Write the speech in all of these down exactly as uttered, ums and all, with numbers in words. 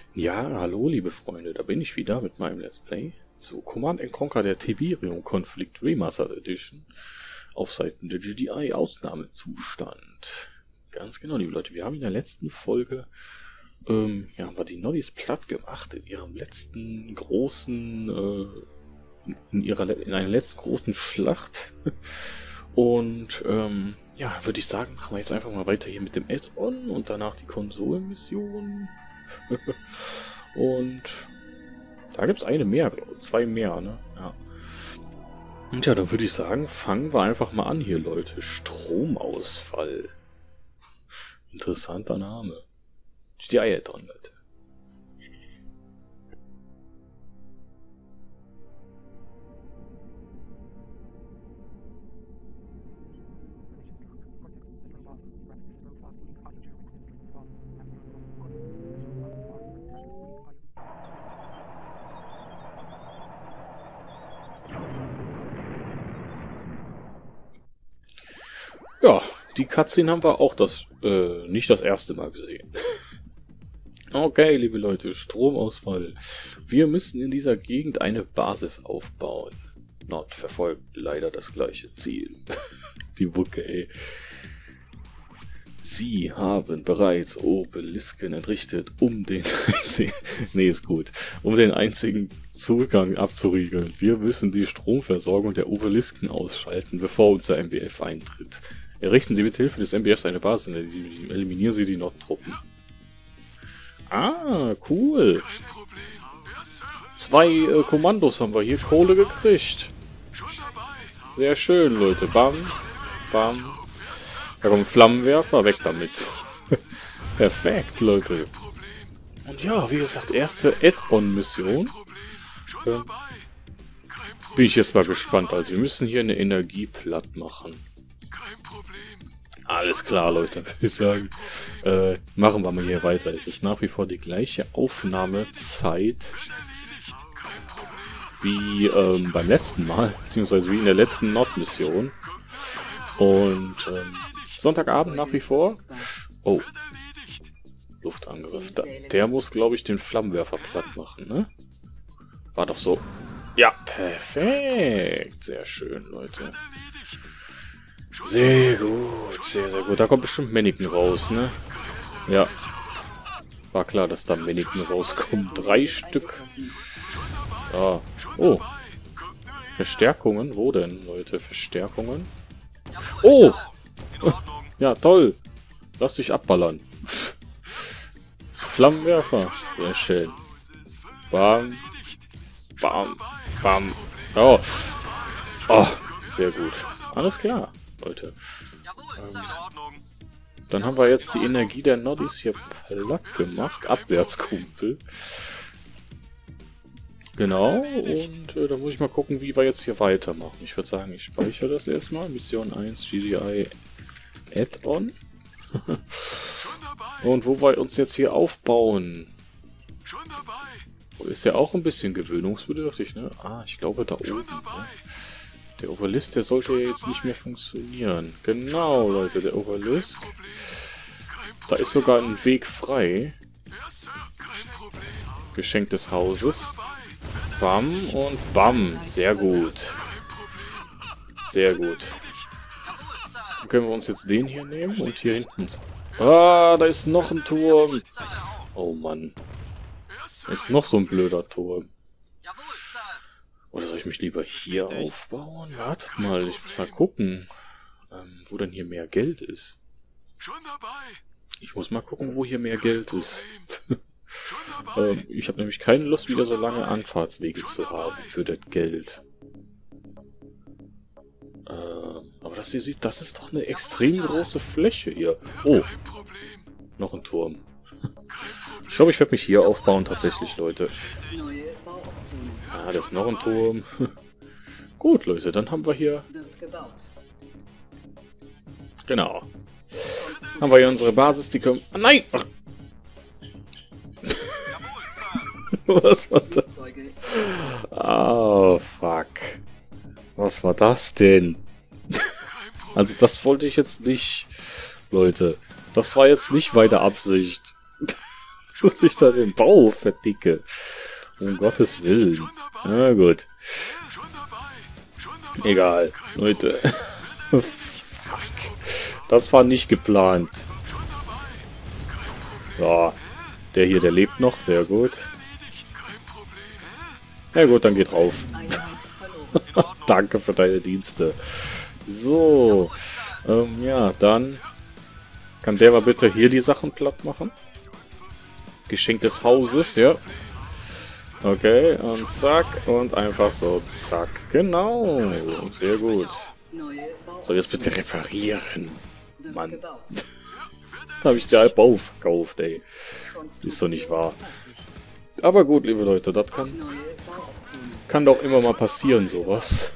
Ja, hallo liebe Freunde, da bin ich wieder mit meinem Let's Play zu Command and Conquer der Tiberium Conflict Remastered Edition auf Seiten der G D I Ausnahmezustand. Ganz genau, liebe Leute, wir haben in der letzten Folge ähm, ja, haben wir die Noddis platt gemacht in ihrem letzten großen äh, in ihrer in einer letzten großen Schlacht. Und ähm, ja, würde ich sagen, machen wir jetzt einfach mal weiter hier mit dem Add-on und danach die Konsolenmission. Und da gibt es eine mehr, glaube ich. Zwei mehr, ne? Ja. Und ja, dann würde ich sagen, fangen wir einfach mal an hier, Leute. Stromausfall. Interessanter Name. G D I Add-on, Leute. Ja, die Cutscene haben wir auch das äh, nicht das erste Mal gesehen. Okay, liebe Leute, Stromausfall. Wir müssen in dieser Gegend eine Basis aufbauen. Nord verfolgt leider das gleiche Ziel. Die Bucke, ey. Sie haben bereits Obelisken entrichtet, um den einzigen... nee, ist gut. Um den einzigen Zugang abzuriegeln. Wir müssen die Stromversorgung der Obelisken ausschalten, bevor unser M B F eintritt. Errichten Sie mit Hilfe des M B Fs eine Basis, eliminieren Sie die Nordtruppen. Ah, cool. Zwei äh, Kommandos haben wir hier Kohle gekriegt. Sehr schön, Leute. Bam, bam. Da kommt ein Flammenwerfer, weg damit. Perfekt, Leute. Und ja, wie gesagt, erste Add-on-Mission. Ähm, bin ich jetzt mal gespannt. Also wir müssen hier eine Energie platt machen. Alles klar, Leute, würde ich sagen. Äh, machen wir mal hier weiter. Es ist nach wie vor die gleiche Aufnahmezeit wie ähm, beim letzten Mal, beziehungsweise wie in der letzten Nord-Mission. Und ähm, Sonntagabend nach wie vor. Oh. Luftangriff. Da, der muss, glaube ich, den Flammenwerfer platt machen, ne? War doch so. Ja, perfekt. Sehr schön, Leute. Sehr gut, sehr, sehr gut. Da kommt bestimmt Mannequin raus, ne? Ja. War klar, dass da Mannequin rauskommt. Drei Stück. Ja. Oh. Verstärkungen? Wo denn, Leute? Verstärkungen? Oh! Ja, toll. Lass dich abballern. Flammenwerfer. Sehr schön. Bam. Bam. Bam. Oh. Oh, sehr gut. Alles klar, Leute. Ähm, dann haben wir jetzt die Energie der Noddis hier platt gemacht. Abwärts, Kumpel. Genau, und äh, dann muss ich mal gucken, wie wir jetzt hier weitermachen. Ich würde sagen, ich speichere das erstmal. Mission eins G D I Add-on. Und wo wir uns jetzt hier aufbauen. Ist ja auch ein bisschen gewöhnungsbedürftig, ne? Ah, ich glaube da oben, ne? Der Obelisk, der sollte ja jetzt nicht mehr funktionieren. Genau, Leute, der Obelisk. Da ist sogar ein Weg frei. Geschenk des Hauses. Bam und bam. Sehr gut. Sehr gut. Dann können wir uns jetzt den hier nehmen und hier hinten... Ah, da ist noch ein Turm. Oh Mann. Da ist noch so ein blöder Turm. Oder soll ich mich lieber hier aufbauen? Wartet mal, ich muss mal gucken, ähm, wo denn hier mehr Geld ist. Ich muss mal gucken, wo hier mehr Geld ist. ähm, ich habe nämlich keine Lust, wieder so lange Anfahrtswege zu haben für das Geld. Ähm, aber das hier sieht, das ist doch eine extrem große Fläche hier. Oh, noch ein Turm. Ich glaube, ich werde mich hier aufbauen, tatsächlich, Leute. Ah, da ist noch ein Turm. Gut, Leute, dann haben wir hier... Genau. Haben wir hier unsere Basis, die können... Ah, nein! Ach. Was war das? Oh, fuck. Was war das denn? Also, das wollte ich jetzt nicht... Leute, das war jetzt nicht meine Absicht. Dass ich da den Bau verdicke. Um Gottes Willen. Na gut. Egal. Leute. Fuck. Das war nicht geplant. Ja. Der hier, der lebt noch. Sehr gut. Ja gut, dann geht drauf. Danke für deine Dienste. So. Ähm, ja, dann kann der mal bitte hier die Sachen platt machen. Geschenk des Hauses, ja. Okay, und zack. Und einfach so, zack. Genau. Sehr gut. So, jetzt bitte reparieren. Mann. Da habe ich die halb aufgekauft, ey. Ist doch nicht wahr. Aber gut, liebe Leute, das kann, kann doch immer mal passieren, sowas.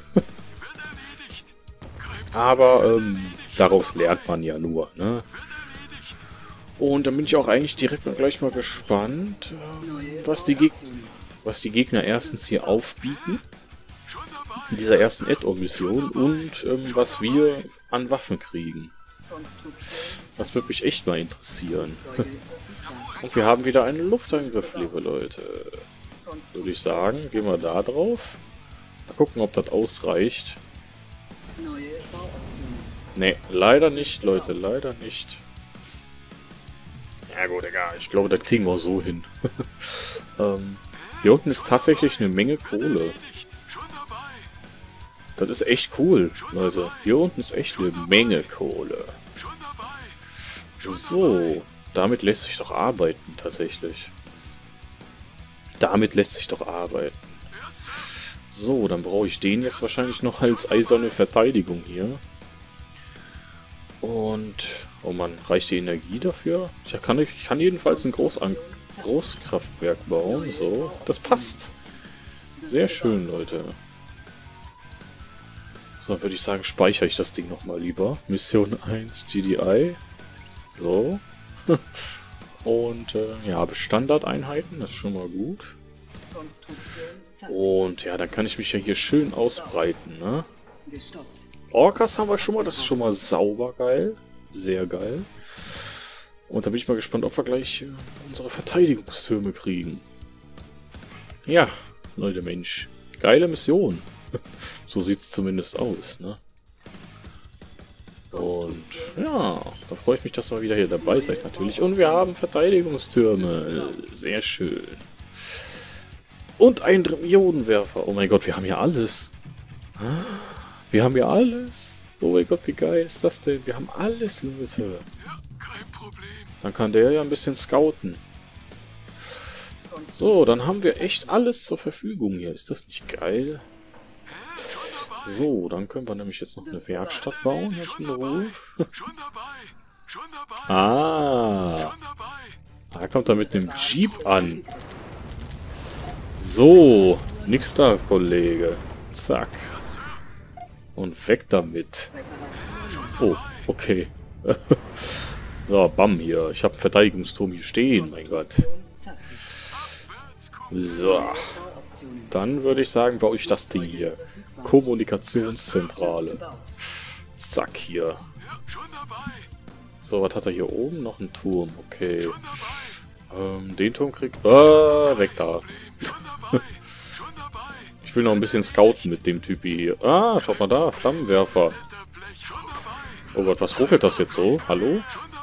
Aber ähm, daraus lernt man ja nur, ne? Und dann bin ich auch eigentlich direkt mal gleich mal gespannt, äh, was, die was die Gegner erstens hier aufbieten. In dieser ersten Add-on-Mission und ähm, was wir an Waffen kriegen. Das würde mich echt mal interessieren. Und wir haben wieder einen Luftangriff, liebe Leute. Würde ich sagen, gehen wir da drauf. Mal gucken, ob das ausreicht. Ne, leider nicht, Leute, leider nicht. Ja gut, egal. Ich glaube, das kriegen wir so hin. ähm, hier unten ist tatsächlich eine Menge Kohle. Das ist echt cool, Leute. Hier unten ist echt eine Menge Kohle. So, damit lässt sich doch arbeiten, tatsächlich. Damit lässt sich doch arbeiten. So, dann brauche ich den jetzt wahrscheinlich noch als eiserne Verteidigung hier. Und, oh Mann, reicht die Energie dafür? Ich kann, ich kann jedenfalls ein Großan Großkraftwerk bauen. So, das passt. Sehr schön, Leute. So, würde ich sagen, speichere ich das Ding nochmal lieber. Mission eins, G D I. So. Und, äh, ja, habe Standardeinheiten, das ist schon mal gut. Und, ja, dann kann ich mich ja hier schön ausbreiten, ne? Orcas haben wir schon mal, das ist schon mal sauber geil. Sehr geil. Und da bin ich mal gespannt, ob wir gleich äh, unsere Verteidigungstürme kriegen. Ja, Leute, Mensch. Geile Mission. So sieht es zumindest aus, ne? Und ja, da freue ich mich, dass ihr mal wieder hier dabei seid natürlich. Und wir haben Verteidigungstürme. Sehr schön. Und einen Dremionenwerfer. Oh mein Gott, wir haben ja alles. Wir haben ja alles. Oh mein Gott, wie geil ist das denn? Wir haben alles, Leute. Dann kann der ja ein bisschen scouten. So, dann haben wir echt alles zur Verfügung hier. Ist das nicht geil? So, dann können wir nämlich jetzt noch eine Werkstatt bauen, jetzt in Ruhe. Ah, da kommt er mit dem Jeep an. So, nix da, Kollege. Zack. Und weg damit. Oh, okay. So, bam hier. Ich habe einen Verteidigungsturm hier stehen, mein Gott. So. Dann würde ich sagen, baue ich das Ding hier. Kommunikationszentrale. Zack, hier. So, was hat er hier oben? Noch einen Turm, okay. Ähm, den Turm kriegt... Ah, weg da. Ich will noch ein bisschen scouten mit dem Typi hier. Ah, schaut mal da, Flammenwerfer. Oh Gott, was ruckelt das jetzt so? Hallo?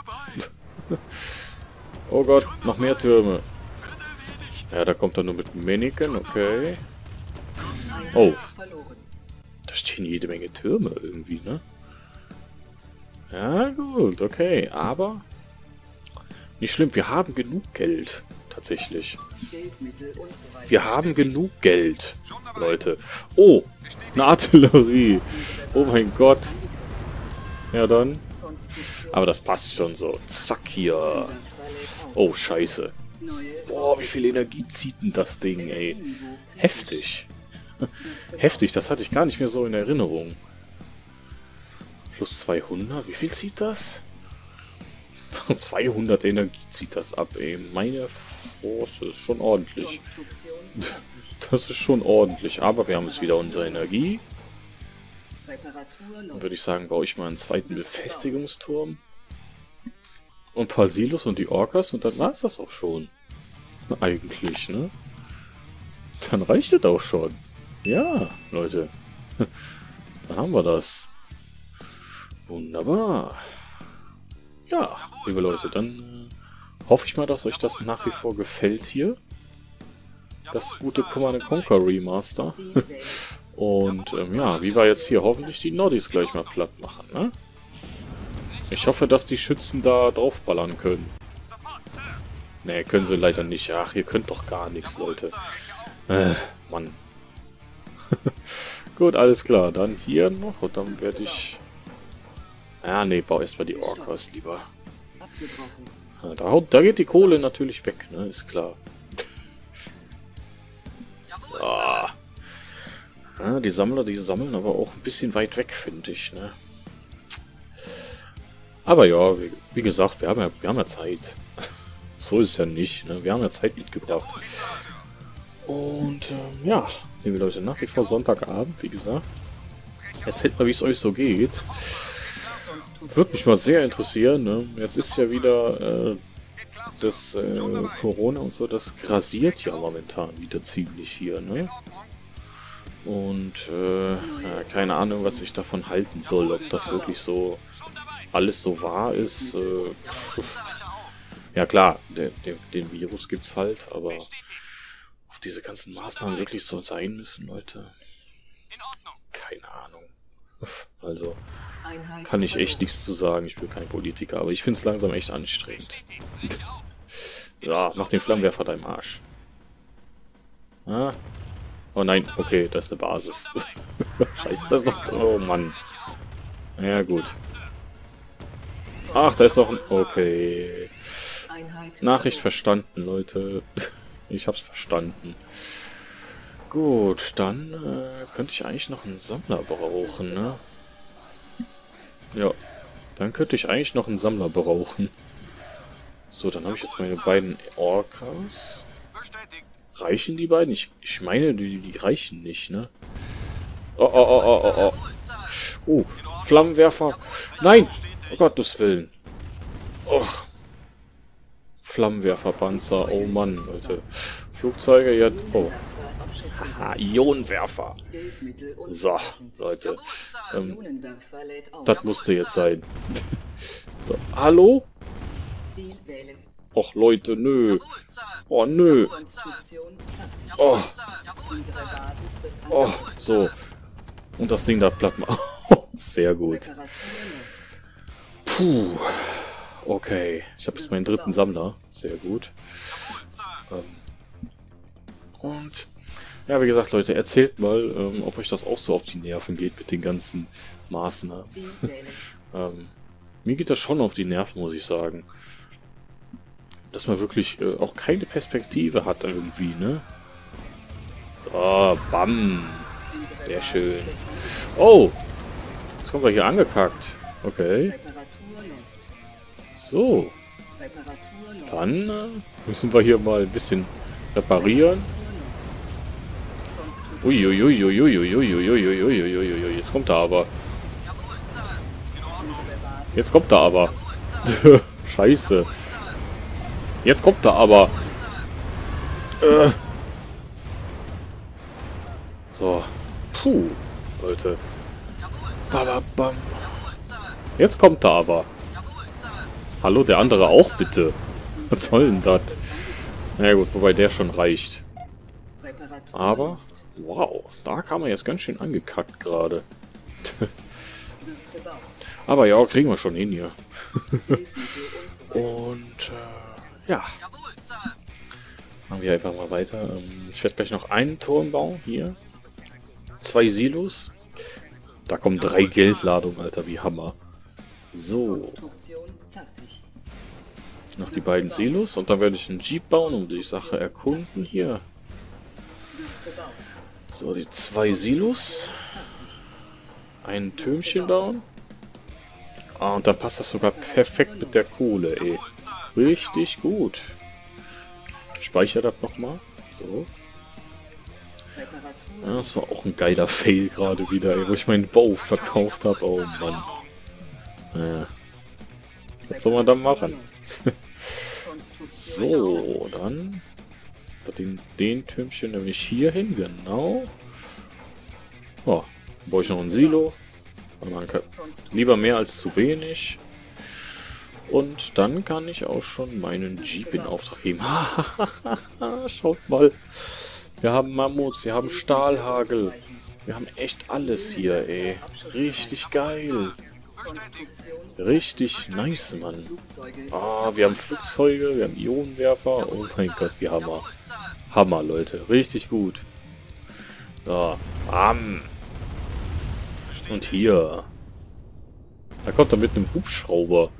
Oh Gott, noch mehr Türme. Ja, da kommt er nur mit Mannequin, okay. Oh. Da stehen jede Menge Türme irgendwie, ne? Ja, gut, okay. Aber nicht schlimm, wir haben genug Geld. Tatsächlich. Wir haben genug Geld, Leute. Oh, eine Artillerie. Oh mein Gott. Ja, dann. Aber das passt schon so. Zack, hier. Oh, scheiße. Boah, wie viel Energie zieht denn das Ding, ey. Heftig. Heftig, das hatte ich gar nicht mehr so in Erinnerung. Plus zweihundert, wie viel zieht das? zweihundert Energie zieht das ab, ey. Meine Force ist schon ordentlich. Das ist schon ordentlich, aber wir haben jetzt wieder unsere Energie. Dann würde ich sagen, baue ich mal einen zweiten Befestigungsturm. Und ein paar Silos und die Orcas und dann war es das auch schon. Eigentlich, ne? Dann reicht das auch schon. Ja, Leute. Dann haben wir das. Wunderbar. Ja, liebe Leute, dann äh, hoffe ich mal, dass euch das nach wie vor gefällt hier. Das gute Command and Conquer Remaster. Und ähm, ja, wie wir jetzt hier hoffentlich die Nordis gleich mal platt machen, ne? Ich hoffe, dass die Schützen da draufballern können. Ne, können sie leider nicht. Ach, ihr könnt doch gar nichts, Leute. Äh, Mann. Gut, alles klar. Dann hier noch und dann werde ich... Ja, ne, bau erstmal die Orcas lieber. Ja, da, haut, da geht die Kohle natürlich weg, ne? Ist klar. Ah. Ja, die Sammler, die sammeln aber auch ein bisschen weit weg, finde ich, ne? Aber ja, wie, wie gesagt, wir haben ja, wir haben ja Zeit. So ist es ja nicht, ne? Wir haben ja Zeit mitgebracht. Und ähm, ja, liebe Leute, nach wie vor Sonntagabend, wie gesagt. Erzählt mal, wie es euch so geht. Würde mich mal sehr interessieren, ne? Jetzt ist ja wieder äh, das äh, Corona und so, das grasiert ja momentan wieder ziemlich hier, ne? Und äh, ja, keine Ahnung, was ich davon halten soll, ob das wirklich so alles so wahr ist. Äh, ja klar, der, der, den Virus gibt's halt, aber ob diese ganzen Maßnahmen wirklich so sein müssen, Leute, keine Ahnung. Also kann ich echt nichts zu sagen, ich bin kein Politiker, aber ich finde es langsam echt anstrengend. Ja, mach den Flammenwerfer da im Arsch. Ah. Oh nein, okay, das ist eine Basis. Scheiße, das ist doch... Oh Mann. Ja, gut. Ach, da ist doch ein... Okay. Nachricht verstanden, Leute. Ich hab's verstanden. Gut, dann äh, könnte ich eigentlich noch einen Sammler brauchen, ne? Ja, dann könnte ich eigentlich noch einen Sammler brauchen. So, dann habe ich jetzt meine beiden Orcas. Reichen die beiden? Ich, ich meine, die, die reichen nicht, ne? Oh, oh, oh, oh, oh, oh. Oh, Flammenwerfer. Nein! Oh Gottes Willen. Oh. Flammenwerferpanzer. Oh Mann, Leute. Flugzeuge, ja... Oh. Haha, Ionenwerfer. So, Leute. Ähm, das musste jetzt sein. So, hallo? Och, Leute, nö. Oh, nö. Oh. Oh, so. Und das Ding da platt machen. Sehr gut. Puh. Okay. Ich habe jetzt meinen dritten Sammler. Sehr gut. Ähm. Und... Ja, wie gesagt, Leute, erzählt mal, ähm, ob euch das auch so auf die Nerven geht mit den ganzen Maßnahmen. ähm, mir geht das schon auf die Nerven, muss ich sagen. Dass man wirklich äh, auch keine Perspektive hat irgendwie, ne? So, bam. Sehr schön. Oh! Jetzt kommen wir hier angekackt. Okay. So. Dann äh, müssen wir hier mal ein bisschen reparieren. Uiuiuiuiuiuiuiuiuiuiuiuiui, jetzt kommt er aber. Jetzt kommt er aber. Scheiße. Jetzt kommt er aber. Äh. So. Puh, Leute. Bababam. Jetzt kommt er aber. Hallo, der andere auch bitte. Was soll denn das? Na ja, gut, wobei der schon reicht. Aber, wow, da kam er jetzt ganz schön angekackt gerade. Aber ja, kriegen wir schon hin hier. Und, äh, ja. Machen wir einfach mal weiter. Ich werde gleich noch einen Turm bauen, hier. Zwei Silos. Da kommen drei Geldladungen, Alter, wie Hammer. So. Noch die beiden Silos und dann werde ich einen Jeep bauen und die Sache erkunden hier. So, die zwei Silos. Ein Türmchen bauen. Ah, und dann passt das sogar perfekt mit der Kohle, ey. Richtig gut. Ich speichere das nochmal. So. Ja, das war auch ein geiler Fail gerade wieder, ey, wo ich meinen Bau verkauft habe. Oh Mann. Naja. Was soll man da machen? So, dann Den, den Türmchen nämlich hier hin, genau. Oh, dann brauche ich noch ein Silo. Man kann lieber mehr als zu wenig. Und dann kann ich auch schon meinen Jeep in Auftrag geben. Schaut mal. Wir haben Mammuts, wir haben Stahlhagel. Wir haben echt alles hier, ey. Richtig geil. Richtig nice, Mann. Ah, wir haben Flugzeuge, wir haben Ionenwerfer. Oh mein Gott, wie Hammer. Hammer, Leute. Richtig gut. So, bam. Und hier. Da kommt er mit einem Hubschrauber.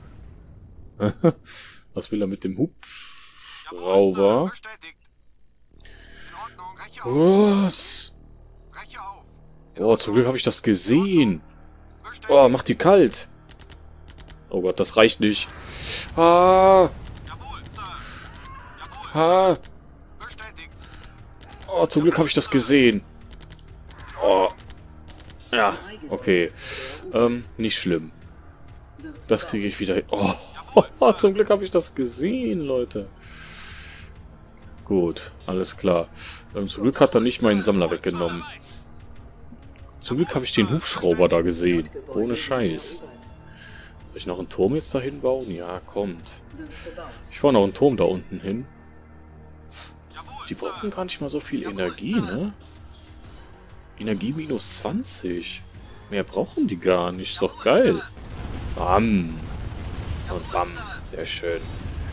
Was will er mit dem Hubschrauber? Was? Oh, zum Glück habe ich das gesehen. Oh, macht die kalt. Oh Gott, das reicht nicht. Ah. Ah. Oh, zum Glück habe ich das gesehen. Oh. Ja, okay. Ähm, nicht schlimm. Das kriege ich wieder hin. Oh. Oh, zum Glück habe ich das gesehen, Leute. Gut, alles klar. Ähm, zum Glück hat er nicht meinen Sammler weggenommen. Zum Glück habe ich den Hubschrauber da gesehen. Ohne Scheiß. Soll ich noch einen Turm jetzt dahin bauen? Ja, kommt. Ich baue noch einen Turm da unten hin. Die brauchen gar nicht mal so viel Energie, ne? Energie minus zwanzig. Mehr brauchen die gar nicht. Ist doch geil. Bam. Und bam. Sehr schön.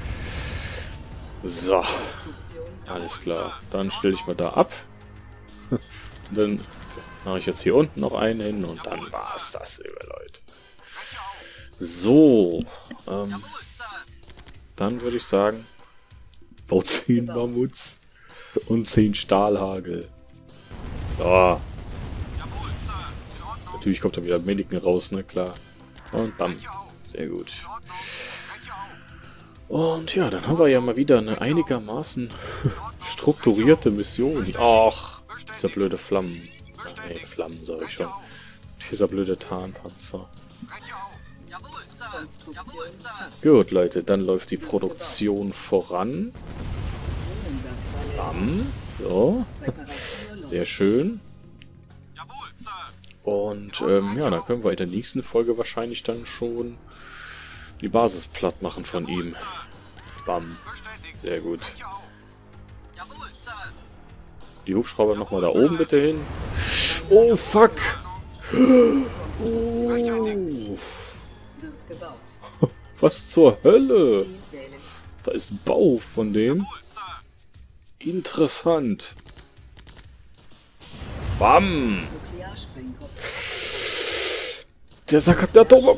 So. Alles klar. Dann stelle ich mal da ab. Und dann mache ich jetzt hier unten noch einen hin und dann war es das, liebe Leute. So. Ähm, dann würde ich sagen, bau zehn Mammuts und zehn Stahlhagel. So. Natürlich kommt da wieder Mediken raus, ne, klar. Und bam. Sehr gut. Und ja, dann haben wir ja mal wieder eine einigermaßen strukturierte Mission. Ach, dieser blöde Flammen. Ach, nee, Flammen, sag ich schon. Dieser blöde Tarnpanzer. Gut, Leute, dann läuft die Produktion voran. Bam. So. Sehr schön. Und ähm, ja, dann können wir in der nächsten Folge wahrscheinlich dann schon die Basis platt machen von ihm. Bam. Sehr gut. Die Hubschrauber nochmal da oben bitte hin. Oh, fuck. Oh. Was zur Hölle? Da ist ein Bau von dem. Interessant. Bam. Der Sack hat der Dome.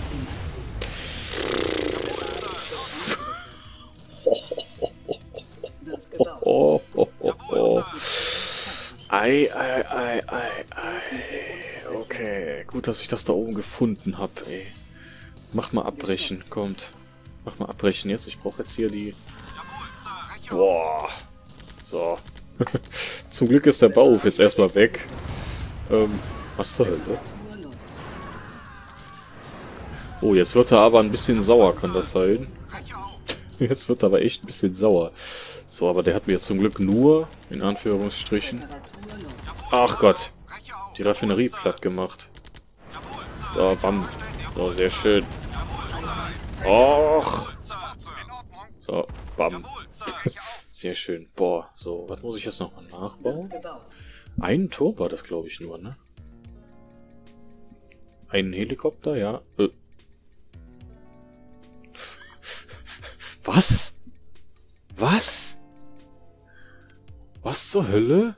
Oh, oh, oh, oh. Ei, ei, ei, ei, ei. Okay, gut, dass ich das da oben gefunden habe, ey. Mach mal abbrechen, kommt. Mach mal abbrechen jetzt. Ich brauche jetzt hier die... Boah. So. Zum Glück ist der Bauhof jetzt erstmal weg. Ähm, was zur Hölle? Oh, jetzt wird er aber ein bisschen sauer, kann das sein? Jetzt wird er aber echt ein bisschen sauer. So, aber der hat mir jetzt zum Glück nur, in Anführungsstrichen... Ach Gott. Die Raffinerie platt gemacht. So, bam. So, sehr schön. Och. So, bam. Sehr schön. Boah, so, was muss ich jetzt nochmal nachbauen? Einen Turm war das, glaube ich, nur, ne? Einen Helikopter, ja. Äh. Was? Was? Was zur Hölle?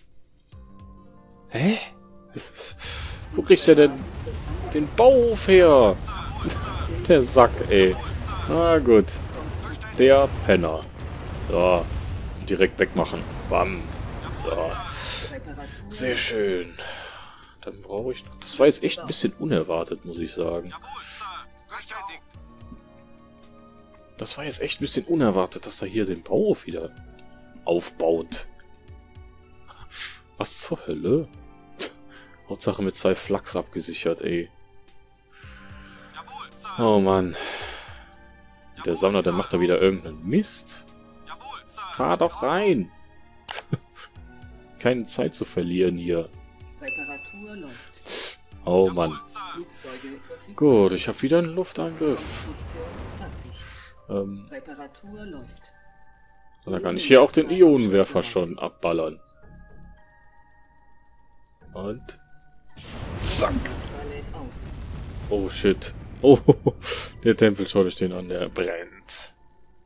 Hä? Wo kriegt der denn den Bauhof her? Der Sack, ey. Na gut. Der Penner. So. Direkt wegmachen. Bam. So. Sehr schön. Dann brauche ich noch... Das war jetzt echt ein bisschen unerwartet, muss ich sagen. Das war jetzt echt ein bisschen unerwartet, dass er hier den Bauhof wieder aufbaut. Was zur Hölle? Hauptsache mit zwei Flaks abgesichert, ey. Oh Mann. Der Sammler, der macht da wieder irgendeinen Mist. Fahr doch rein. keine Zeit zu verlieren hier. Reparatur läuft. Oh Mann. Flugzeuge verfügbar. Gut, ich habe wieder einen Luftangriff. Konstruktion fertig. Ähm, Reparatur läuft. da kann ich hier auch den Ionenwerfer schon abballern. Und... zack. Werfer lädt auf. Oh shit. Oh, der Tempel, schaut euch den an, der brennt.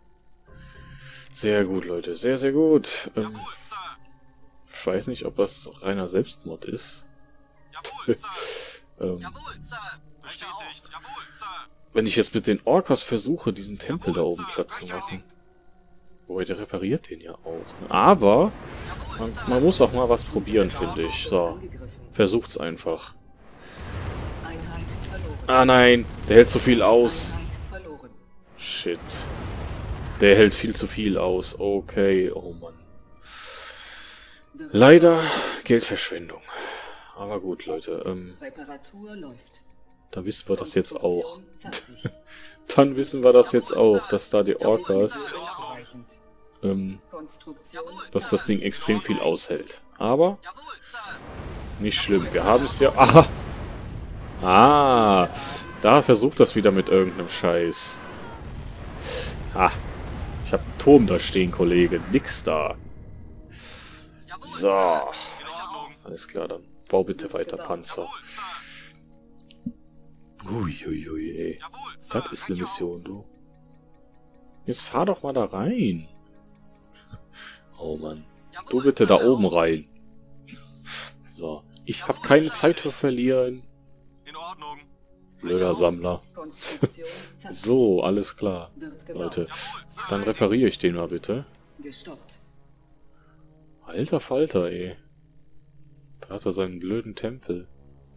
Sehr gut, Leute. Sehr, sehr gut. Ähm, ich weiß nicht, ob das reiner Selbstmord ist. ähm, wenn ich jetzt mit den Orkas versuche, diesen Tempel da oben platt zu machen. Wobei, der repariert den ja auch. Aber man, man muss auch mal was probieren, finde ich. So, versucht's einfach. Einheit verloren. Ah nein, der hält zu viel aus. Einheit verloren. Shit. Der hält viel zu viel aus. Okay, oh Mann. Leider Geldverschwendung. Aber gut, Leute. Ähm, Reparatur läuft. da wissen wir das jetzt auch. Konstruktion fertig. Dann wissen wir das jetzt auch, dass da die Orkas, Ausreichend. ähm, Konstruktion dass das Ding extrem viel aushält. Aber nicht schlimm. Wir haben es ja... Aha! Ah! Da versucht das wieder mit irgendeinem Scheiß. Ah! Ich habe einen Turm da stehen, Kollege. Nix da. So. Alles klar, dann bau bitte weiter Panzer. Uiuiui, ey. Das ist eine Mission, du. Jetzt fahr doch mal da rein. Oh Mann. Du bitte da oben rein. So. Ich habe keine Zeit zu verlieren. Blöder Sammler. Konstruktion fertig. So, alles klar. Wird gebaut. Leute, dann repariere ich den mal bitte. Gestoppt. Alter Falter, ey. Da hat er seinen blöden Tempel.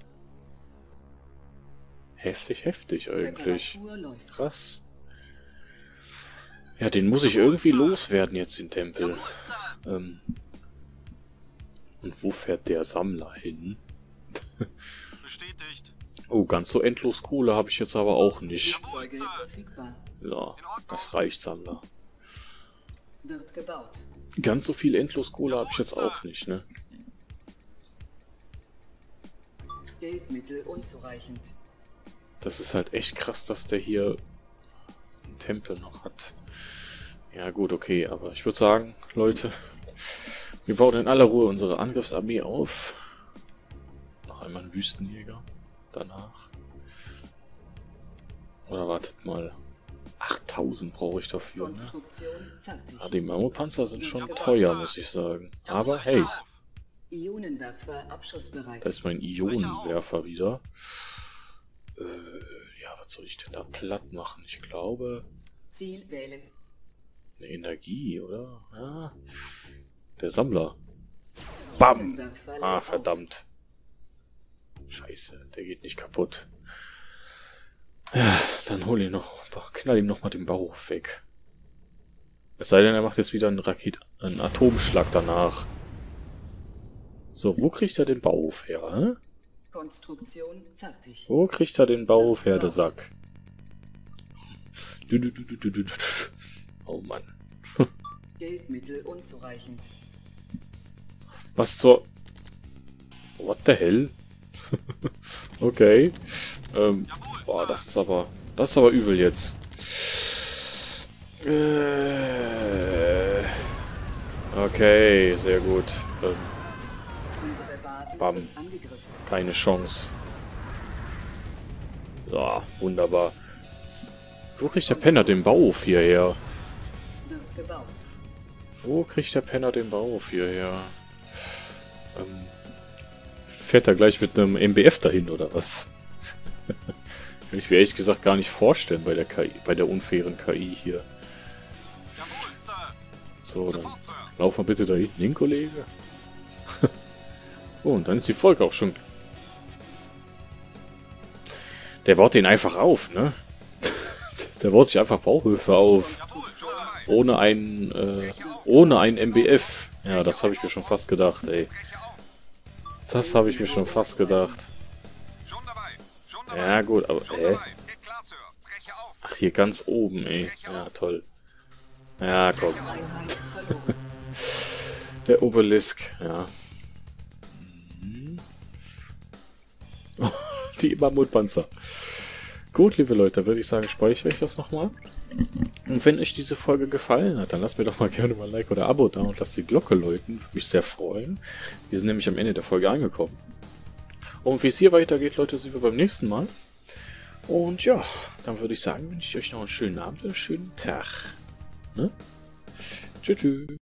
Heftig, heftig eigentlich. Reparatur läuft. Krass. Ja, den muss ich irgendwie loswerden jetzt, den Tempel. Ähm. Und wo fährt der Sammler hin? Bestätigt. Oh, ganz so endlos Kohle habe ich jetzt aber auch nicht. Flugzeuge verfügbar. Ja, das reicht, Sammler. Wird gebaut. Ganz so viel endlos Kohle habe ich jetzt auch nicht, ne? Geldmittel unzureichend. Das ist halt echt krass, dass der hier einen Tempel noch hat. Ja gut, okay, aber ich würde sagen, Leute, wir bauen in aller Ruhe unsere Angriffsarmee auf. Noch einmal ein Wüstenjäger danach. Oder wartet mal. achttausend brauche ich dafür, ne? Konstruktion fertig. Ja, die Mammutpanzer sind schon teuer, muss ich sagen. Aber hey, Ionenwerfer abschussbereit. da ist mein Ionenwerfer wieder. Äh, ja, was soll ich denn da platt machen? Ich glaube, Ziel wählen. eine Energie, oder? Ja. Der Sammler. Bam! Ionenwerfer lädt Ah, auf. verdammt. Scheiße, der geht nicht kaputt. Ja, dann hol ihn noch, knall ihm noch mal den Bauhof weg. Es sei denn, er macht jetzt wieder einen Raket, einen Atomschlag danach. So, wo kriegt er den Bauhof her, hä? Konstruktion fertig. Wo kriegt er den Bauhof her, der Sack? Du, du, du, du, du, du, du. Oh Mann. Geldmittel unzureichend. Was zur... What the hell? Okay. Ähm, boah, das ist aber... Das ist aber übel jetzt. Äh, okay, sehr gut. Ähm, Unsere Basis Bam. wird angegriffen. keine Chance. Ja, wunderbar. Wo kriegt der Penner den Bauhof hierher? Wird gebaut. Wo kriegt der Penner den Bauhof hierher? Ähm, fährt er gleich mit einem M B F dahin, oder was? Kann ich mir ehrlich gesagt gar nicht vorstellen bei der K I, bei der unfairen K I hier. So, dann lauf mal bitte da hinten hin, Kollege. Oh, und dann ist die Folge auch schon... Der baut den einfach auf, ne? Der baut sich einfach Bauhöfe auf. Ohne ein, äh, ohne ein M B F. Ja, das habe ich mir schon fast gedacht, ey. Das habe ich mir schon fast gedacht. Ja, gut, aber, hä? Ach, hier ganz oben, ey. Ja, toll. Ja, komm. Einheit verloren. Der Obelisk, ja. Die Mammutpanzer. Gut, liebe Leute, würde ich sagen, speichere ich das nochmal. Und wenn euch diese Folge gefallen hat, dann lasst mir doch mal gerne mal ein Like oder Abo da und lasst die Glocke läuten. Würde mich sehr freuen. Wir sind nämlich am Ende der Folge angekommen. Und wie es hier weitergeht, Leute, sehen wir beim nächsten Mal. Und ja, dann würde ich sagen, wünsche ich euch noch einen schönen Abend und einen schönen Tag. Ne? Tschüss. Tschüss.